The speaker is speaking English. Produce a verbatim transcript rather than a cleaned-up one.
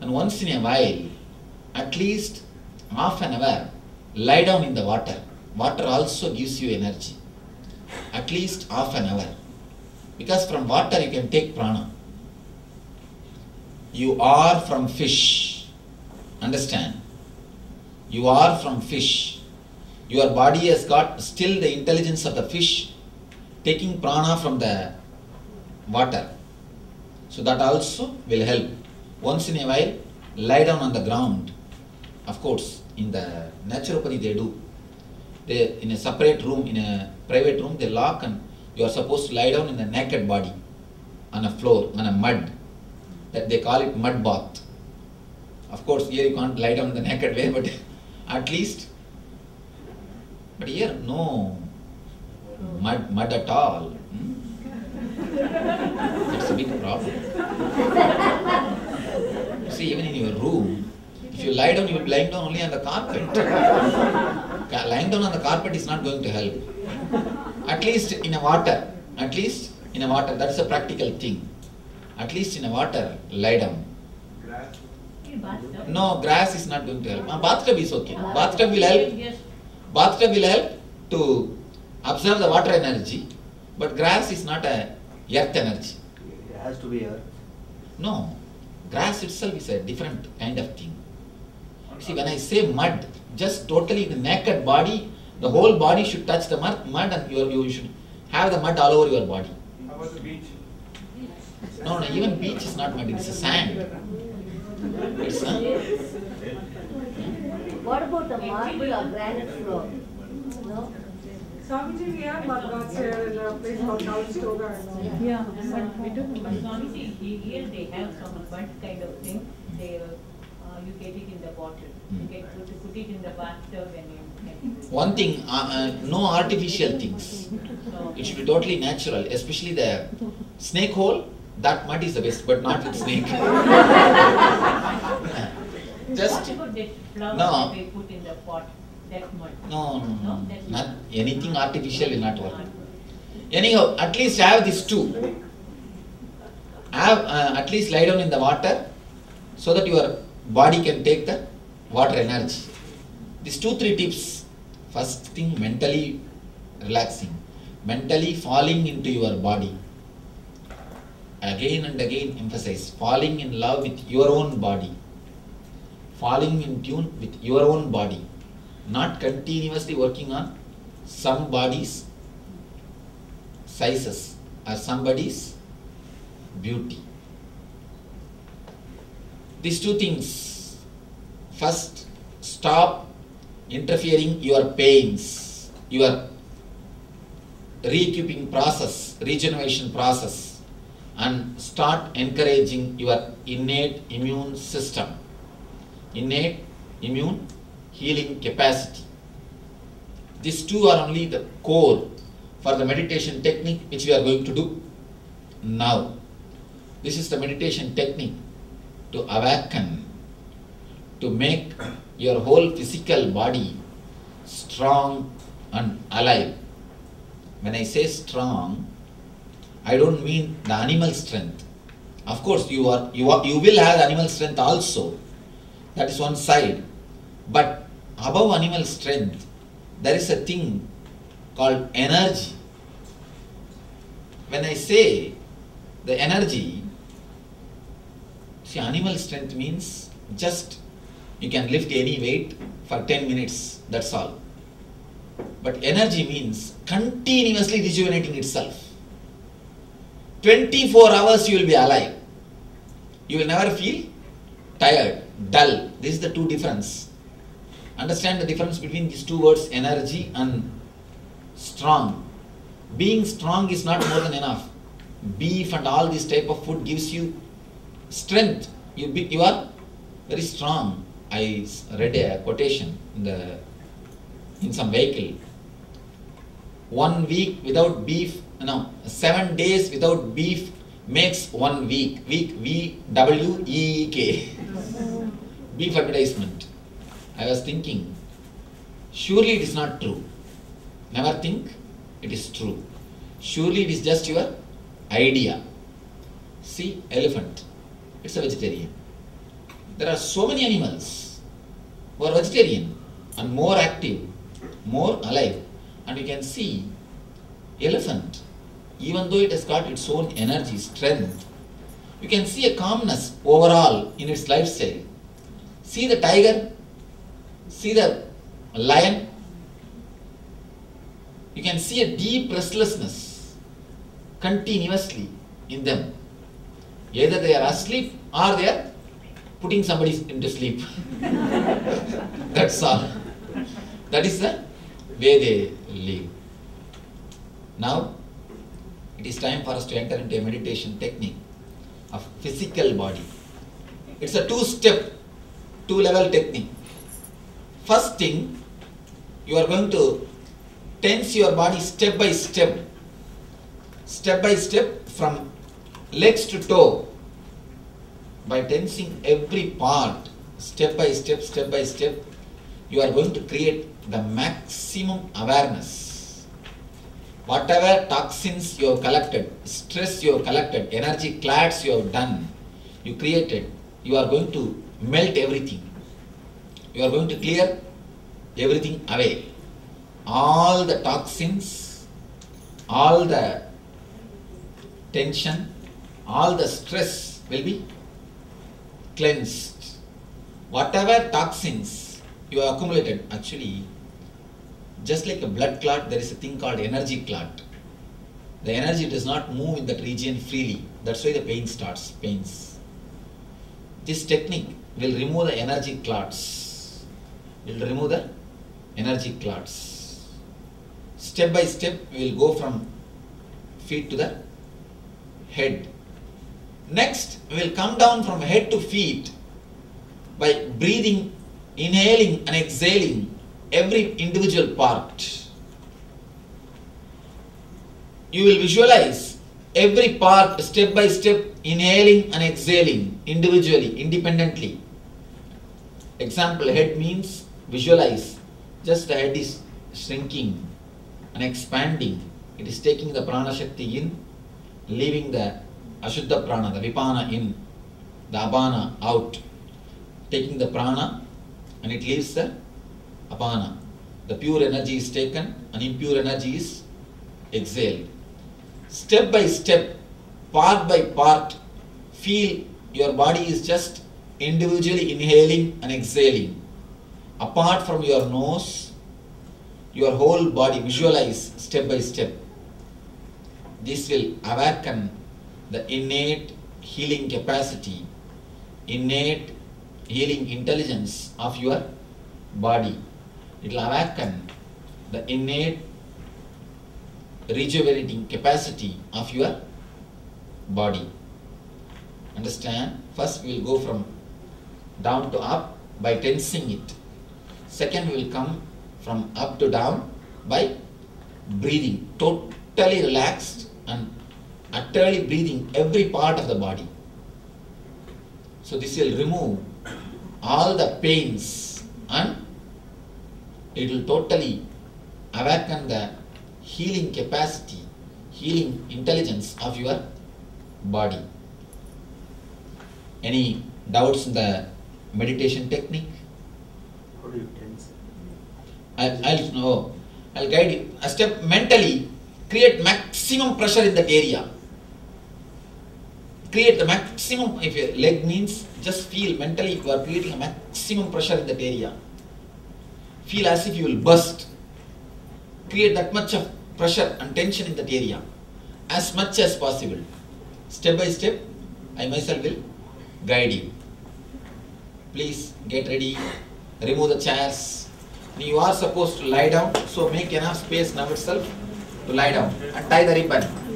and once in a while, at least half an hour, lie down in the water. Water also gives you energy. At least half an hour. Because from water you can take prana. You are from fish. Understand? You are from fish. Your body has got still the intelligence of the fish, taking prana from the water. So that also will help. Once in a while, lie down on the ground. Of course, in the naturopathy they do. They, in a separate room, in a private room, they lock and you are supposed to lie down in the naked body, on a floor, on a mud. That they call it mud bath. Of course, here you can't lie down in the naked way, but at least. But here, no mud, mud at all. Hmm? That's a big problem. See, even in your room, if you lie down, you will be lying down only on the carpet. Lying down on the carpet is not going to help. At least in a water, at least in a water, that's a practical thing. At least in a water, lie down. Grass. No, grass is not going to help. Uh, bathtub is okay. Bathtub will help. Bathtub will help to absorb the water energy, but grass is not a earth energy. It has to be earth. No, grass itself is a different kind of thing. See, when I say mud, just totally the naked body, the whole body should touch the mud, mud and you, you should have the mud all over your body. How about the beach? No, no, even beach is not mud, it's a sand. It's a, What about the marble or granite floor? No? Swamiji, we have mud baths here in a place called Calistoga and all. Yeah, but we do. But Swamiji, here they have some mud kind of thing. They, uh, you get it in the bottle. You get to put it in the bathtub and you can. one thing, uh, uh, no artificial things. So, It should be totally natural, especially the snake hole. That mud is the best, but not with snake. Just what about that flower no. that they put in the pot? That mud. no, no, no, No, that's not anything artificial will not work. Anyhow, at least have these two. Have uh, at least lie down in the water, so that your body can take the water energy. These two, three tips. First thing, mentally relaxing, mentally falling into your body. Again and again emphasize, falling in love with your own body, falling in tune with your own body, not continuously working on somebody's sizes or somebody's beauty. These two things. First, stop interfering your pains, your re-equipping process, regeneration process, and start encouraging your innate immune system, innate immune healing capacity. These two are only the core for the meditation technique which we are going to do now. This is the meditation technique to awaken, to make your whole physical body strong and alive. When I say strong, I don't mean the animal strength. Of course, you are you are, you will have animal strength also. That is one side. But above animal strength, there is a thing called energy. When I say the energy, see, animal strength means just you can lift any weight for ten minutes, that's all. But energy means continuously rejuvenating itself. twenty-four hours you will be alive. You will never feel tired, dull. This is the two difference. Understand the difference between these two words, energy and strong. Being strong is not more than enough. Beef and all this type of food gives you strength. You, be, you are very strong. I read a quotation in, the, in some vehicle. One week without beef, no, seven days without beef makes one week. Week, V W E E K. Beef advertisement. I was thinking, surely it is not true. Never think it is true. Surely it is just your idea. See, elephant. It's a vegetarian. There are so many animals who are vegetarian and more active, more alive. And you can see elephant, even though it has got its own energy, strength, you can see a calmness overall in its lifestyle. See the tiger, see the lion, you can see a deep restlessness continuously in them. Either they are asleep or they are putting somebody into sleep. That's all. That is the way they live. Now, it is time for us to enter into a meditation technique of physical body. It's a two-step, two-level technique. First thing, you are going to tense your body step by step, step by step from legs to toe. By tensing every part, step by step, step by step, you are going to create the maximum awareness. Whatever toxins you have collected, stress you have collected, energy clads you have done, you created, you are going to melt everything. You are going to clear everything away. All the toxins, all the tension, all the stress will be cleansed. Whatever toxins you have accumulated, actually, just like a blood clot, there is a thing called energy clot. The energy does not move in that region freely. That's why the pain starts, pains. This technique will remove the energy clots. It will remove the energy clots. Step by step, we will go from feet to the head. Next, we will come down from head to feet by breathing, inhaling and exhaling every individual part. You will visualize every part step by step, inhaling and exhaling individually, independently. Example, head means visualize. Just the head is shrinking and expanding. It is taking the prana shakti in, leaving the ashuddha prana, the vipana in, the apana out. Taking the prana and it leaves the apana. The pure energy is taken and impure energy is exhaled. Step by step, part by part, feel your body is just individually inhaling and exhaling. Apart from your nose, your whole body, visualize step by step. This will awaken the innate healing capacity, innate healing intelligence of your body. It will awaken the innate rejuvenating capacity of your body. Understand? First we will go from down to up by tensing it. Second we will come from up to down by breathing, totally relaxed and utterly breathing every part of the body. So this will remove all the pains and it will totally awaken the healing capacity, healing intelligence of your body. Any doubts in the meditation technique? How do you tense? I'll, I'll no, I'll guide you. A step mentally, create maximum pressure in that area. Create the maximum, if your leg means, just feel mentally you are creating a maximum pressure in that area. Feel as if you will burst. Create that much of pressure and tension in that area, as much as possible. Step by step, I myself will guide you. Please get ready, remove the chairs. You are supposed to lie down, so make enough space now itself to lie down and tie the ribbon.